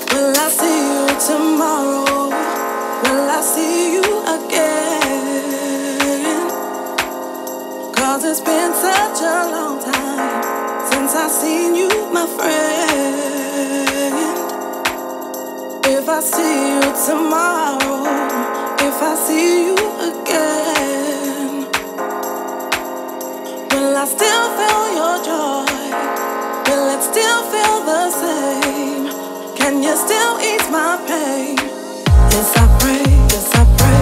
Will I see you tomorrow? Will I see you again? 'Cause it's been such a long time since I've seen you, my friend. If I see you tomorrow, if I see you again, will I still feel your joy? Will it still feel the same? Can you still ease my pain? Yes, I pray, yes, I pray.